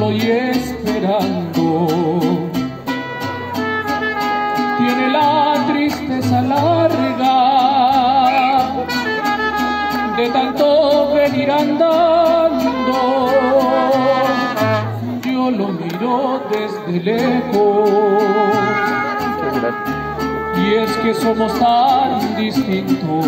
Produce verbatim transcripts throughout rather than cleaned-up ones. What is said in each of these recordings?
estoy esperando. Tiene la tristeza larga de tanto venir andando. Yo lo miro desde lejos y es que somos tan distintos.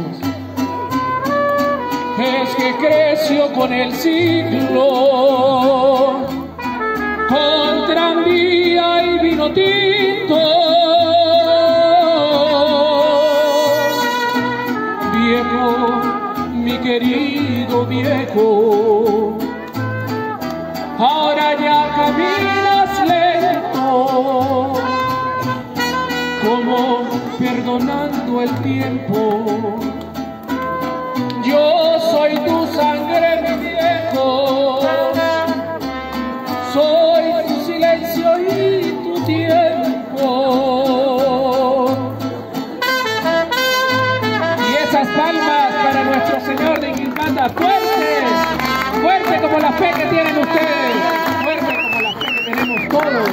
Es que creció con el siglo, con tranvía y vino tinto. Viejo, mi querido viejo, ahora ya caminas lento, como perdonando el tiempo. Yo soy tu sangre, mi viejo, soy tu silencio y tu tiempo. Y esas palmas para nuestro Señor de Inquimbanda, fuertes, fuerte como la fe que tienen ustedes, fuerte como la fe que tenemos todos.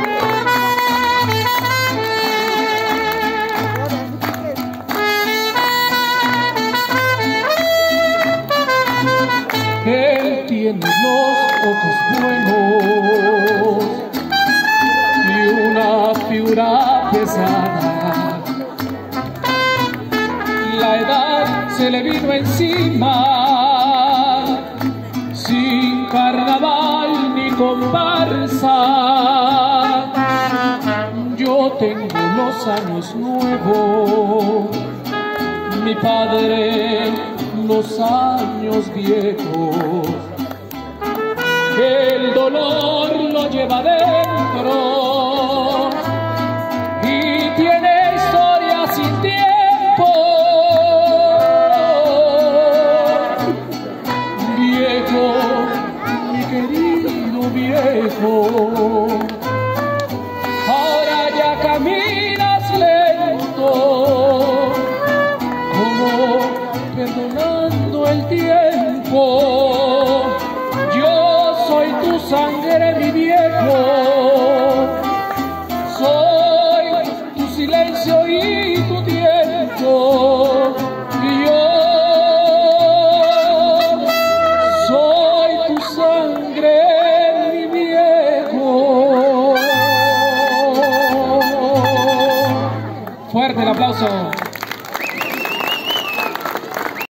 Él tiene los ojos buenos y una figura pesada. La edad se le vino encima, sin carnaval ni comparsa. Yo tengo los años nuevos, mi padre los años viejos. El dolor lo lleva dentro y tiene historia sin tiempo. Viejo, mi querido viejo, ahora ya caminas lento, perdonando el tiempo. Yo soy tu sangre, mi viejo.